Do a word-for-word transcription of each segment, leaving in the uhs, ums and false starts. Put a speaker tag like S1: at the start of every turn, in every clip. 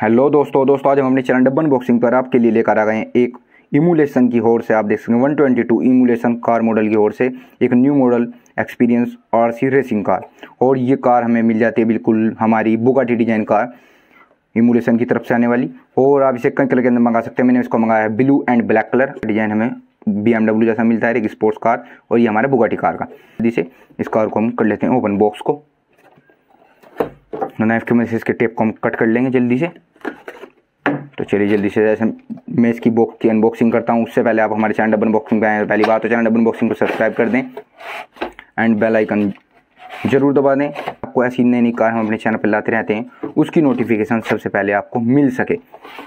S1: Hello दोस्तों दोस्तों आज हम अपने चैनल डब्बन बॉक्सिंग पर आपके लिए लेकर आ गए हैं एक इमूलेशन की ओर से। आप देख सकते हैं one twenty two emulation car model की ओर से एक new model experience RC racing car. और ये कार हमें मिल जाती है बिल्कुल हमारी बुगाटी डिजाइन कार इमूलेशन की तरफ से आने वाली। और आप इसे कई कलर के अंदर मंगा सकते हैं। मैंने इसको मंगाया है blue and black colour. Design हमें बी एम डब्ल्यू जैसा मिलता है, एक स्पोर्ट्स कार, और ये हमारे बुगाटी कार का। जल्दी से इस कार को हम कर लेते हैं ओपन बॉक्स को। नाइफ की मदद से इसके टेप को हम कट कर लेंगे जल्दी से। तो चलिए जल्दी से जैसे मैं इसकी बॉक्स की अनबॉक्सिंग करता हूँ उससे पहले आप हमारे चैनल डब्बन बॉक्सिंग पे आए पहली बात तो चैनल डब्बन बॉक्सिंग को सब्सक्राइब कर दें एंड बेल आइकन जरूर दबा दें। आपको ऐसी नई नई कार हम अपने चैनल पर लाते रहते हैं, उसकी नोटिफिकेशन सबसे पहले आपको मिल सके।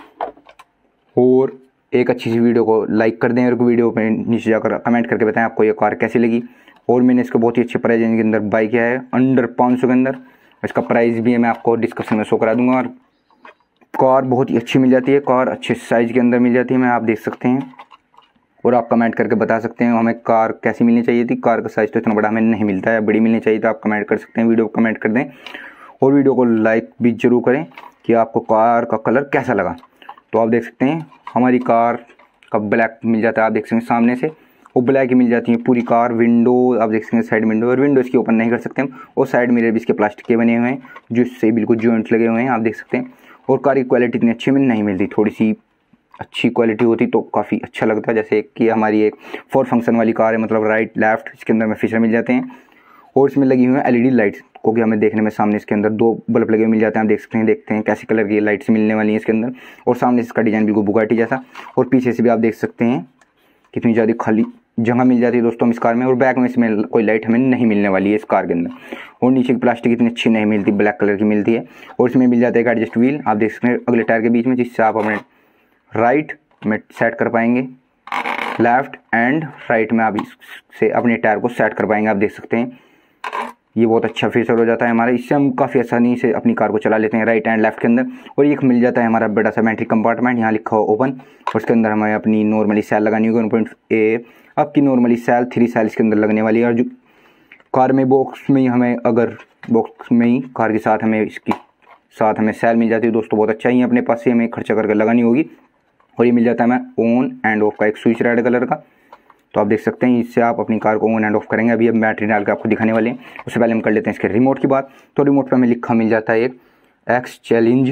S1: और एक अच्छी सी वीडियो को लाइक कर दें और वीडियो पे नीचे जाकर कमेंट करके बताएं आपको ये कार कैसी लगी। और मैंने इसको बहुत ही अच्छे प्राइस के अंदर बाई किया है, अंडर पाँच सौ के अंदर। इसका प्राइस भी है मैं आपको डिस्क्रिप्शन में शो करा दूंगा। और कार बहुत ही अच्छी मिल जाती है, कार अच्छे साइज़ के अंदर मिल जाती है, मैं आप देख सकते हैं। और आप कमेंट करके बता सकते हैं हमें कार कैसी मिलनी चाहिए थी। कार का साइज़ तो इतना बड़ा हमें नहीं मिलता है, बड़ी मिलनी चाहिए तो आप कमेंट कर सकते हैं, वीडियो को कमेंट कर दें। और वीडियो को लाइक भी जरूर करें कि आपको कार का कलर कैसा लगा। तो आप देख सकते हैं हमारी कार का ब्लैक मिल जाता है, आप देख सकते हैं सामने से वो ब्लैक ही मिल जाती है पूरी कार। विंडो आप देख सकते हैं साइड विंडो, और विंडो इसकी ओपन नहीं कर सकते हम। और साइड मिरर भी इसके प्लास्टिक के बने हुए हैं जिससे बिल्कुल जॉइंट लगे हुए हैं, आप देख सकते हैं। और कार की क्वालिटी इतनी अच्छी में नहीं मिलती, थोड़ी सी अच्छी क्वालिटी होती तो काफ़ी अच्छा लगता है। जैसे कि हमारी एक फोर फंक्शन वाली कार है, मतलब राइट लेफ्ट, इसके अंदर में फीचर मिल जाते हैं। और इसमें लगी हुई है एलईडी लाइट्स, क्योंकि हमें देखने में सामने इसके अंदर दो बल्ब लगे हुए मिल जाते हैं, आप देख सकते हैं। देखते हैं कैसे कलर की लाइट्स मिलने वाली हैं इसके अंदर। और सामने इसका डिज़ाइन बिल्कुल बुगाटी जैसा। और पीछे से भी आप देख सकते हैं कितनी ज़्यादा खाली जगह मिल जाती है दोस्तों इस कार में। और बैक में इसमें कोई लाइट हमें नहीं मिलने वाली है इस कार के अंदर। और नीचे की प्लास्टिक इतनी अच्छी नहीं मिलती, ब्लैक कलर की मिलती है। और इसमें मिल जाता है एक एडजस्ट व्हील, आप देख सकते हैं अगले टायर के बीच में, जिससे आप अपने राइट में सेट कर पाएंगे, लेफ्ट एंड राइट में आप इससे अपने टायर को सेट कर पाएंगे, आप देख सकते हैं। ये बहुत अच्छा फीचर हो जाता है हमारा, इससे हम काफ़ी आसानी से अपनी कार को चला लेते हैं राइट एंड लेफ्ट के अंदर। और एक मिल जाता है हमारा बड़ा सा बैटरी कंपार्टमेंट, यहाँ लिखा हो ओपन। और उसके अंदर हमें अपनी नॉर्मली सेल लगानी होगी वन पॉइंट ए आपकी नॉर्मली सेल थ्री सेल इसके अंदर लगने वाली है। और जो कार में बॉक्स में ही हमें अगर बॉक्स में ही कार के साथ हमें इसकी साथ हमें सेल मिल जाती है दोस्तों, बहुत अच्छा ही अपने पास से हमें खर्चा करके लगानी होगी। और ये मिल जाता है हमें ऑन एंड ऑफ का एक स्विच रेड कलर का, तो आप देख सकते हैं इससे आप अपनी कार को ऑन एंड ऑफ करेंगे। अभी हम बैटरी डाल के आपको दिखाने वाले हैं, उससे पहले हम कर लेते हैं इसके रिमोट की बात। तो रिमोट पर हमें लिखा मिल जाता है एक एक्स चैलेंज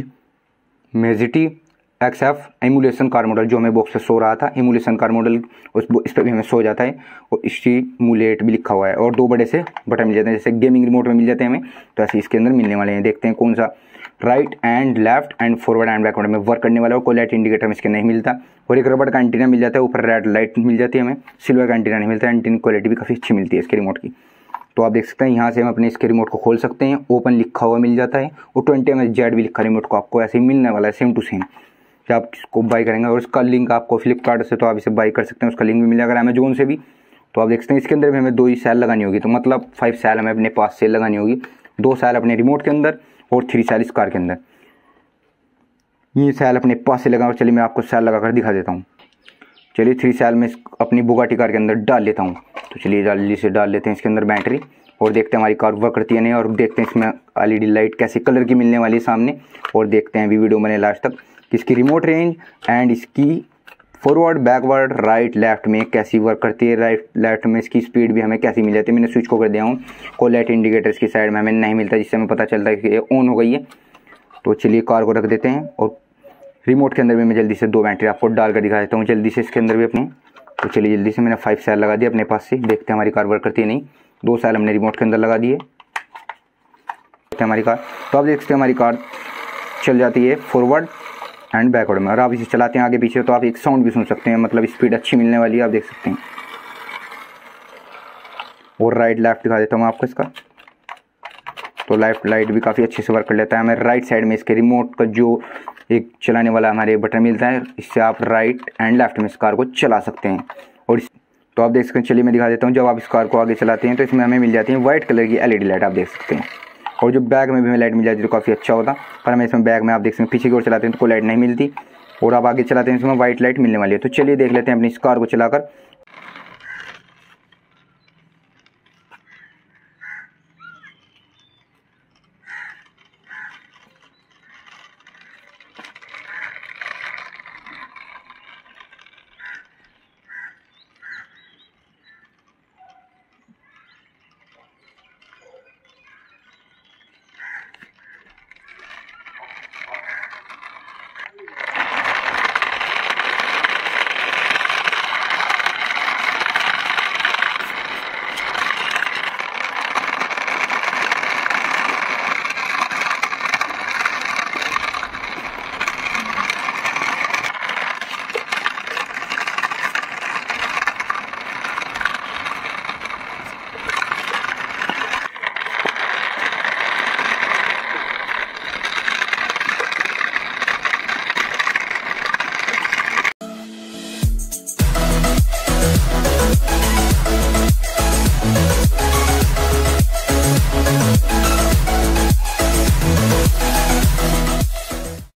S1: मेजिटी X F emulation car model, जो हमें बॉक्स पे सो रहा था इमूलेशन कार मॉडल, उस इस पर भी हमें सो जाता है। और स्टिमुलेट भी लिखा हुआ है। और दो बड़े से बटन मिल जाते हैं, जैसे गेमिंग रिमोट में मिल जाते हैं हमें, तो ऐसे इसके अंदर मिलने वाले हैं। देखते हैं कौन सा right and left and forward and backward में वर्क करने वाला है। और कोई लाइट इंडिकेटर में इसके नहीं मिलता। और एक रबड़ का एंटीना मिल जाता है, ऊपर रेड लाइट मिल जाती है हमें, सिल्वर का एंटीना नहीं मिलता है। एंटीना क्वालिटी भी काफ़ी अच्छी मिलती है इसके रिमोट की। तो आप देख सकते हैं यहाँ से हम अपने इसके रिमोट को खोल सकते हैं, ओपन लिखा हुआ मिल जाता है। और ट्वेंटी एम एच जेड भी लिखा रिमोट को आपको ऐसे ही मिलने वाला है, सेम टू सेम, जब आप इसको बाई करेंगे। और इसका लिंक आपको फ्लिपकार्ट से तो आप इसे बाई कर सकते हैं, उसका लिंक भी मिल जाएगा अमेजोन से भी। तो आप देख सकते हैं इसके अंदर भी हमें दो ही सेल लगानी होगी, तो मतलब फाइव सेल हमें अपने पास से लगानी होगी। दो सेल अपने रिमोट के अंदर और थ्री सेल इस कार के अंदर। ये सेल अपने पास से लगा, और चलिए मैं आपको सेल लगा कर दिखा देता हूँ। चलिए थ्री सेल में अपनी बुगाटी कार के अंदर डाल लेता हूँ। तो चलिए जल्दी से डाल लेते हैं इसके अंदर बैटरी, और देखते हैं हमारी कार वर्क करती है नहीं। और देखते हैं इसमें एलईडी लाइट कैसे कलर की मिलने वाली है सामने। और देखते हैं अभी वीडियो बने लास्ट तक कि इसकी रिमोट रेंज एंड इसकी फॉरवर्ड बैकवर्ड राइट लेफ्ट में कैसी वर्क करती है। राइट लेफ्ट में इसकी स्पीड भी हमें कैसी मिल जाती है। मैंने स्विच को कर दिया हूँ, कोई लाइट इंडिकेटर इसकी साइड में हमें नहीं मिलता, जिससे हमें पता चलता है कि ये ऑन हो गई है। तो चलिए कार को रख देते हैं। और रिमोट के अंदर भी मैं जल्दी से दो बैटरी आपको डाल कर दिखा देता हूँ जल्दी से इसके अंदर भी अपने। तो चलिए जल्दी से मैंने फाइव सेल लगा दिए अपने पास से, देखते हैं हमारी कार वर्क करती है नहीं। दो सेल हमने रिमोट के अंदर लगा दिए, देखते हैं हमारी कार। तो आप देख सकते हैं हमारी कार चल जाती है फॉरवर्ड एंड बैकवर्ड में। और आप इसे चलाते हैं आगे पीछे तो आप एक साउंड भी सुन सकते हैं, मतलब स्पीड अच्छी मिलने वाली है, आप देख सकते हैं। और राइट लेफ्ट दिखा देता हूँ आपको इसका। तो लेफ्ट लाइट भी काफ़ी अच्छे से वर्क कर लेता है। हमें राइट साइड में इसके रिमोट का जो एक चलाने वाला हमारे बटन मिलता है, इससे आप राइट एंड लेफ्ट में इस कार को चला सकते हैं। और इस तो आप देख सकते हैं, चलिए मैं दिखा देता हूँ। जब आप इस कार को आगे चलाते हैं तो इसमें हमें मिल जाती है व्हाइट कलर की एलईडी लाइट, आप देख सकते हैं। और जो बैक में भी हमें लाइट मिल जाती है तो काफ़ी अच्छा होता, पर हमें इसमें बैक में आप देख सकते हैं पीछे की ओर चलाते हैं तो कोई लाइट नहीं मिलती। और आप आगे चलाते हैं इसमें व्हाइट लाइट मिलने वाली है। तो चलिए देख लेते हैं अपनी इस कार को चलाकर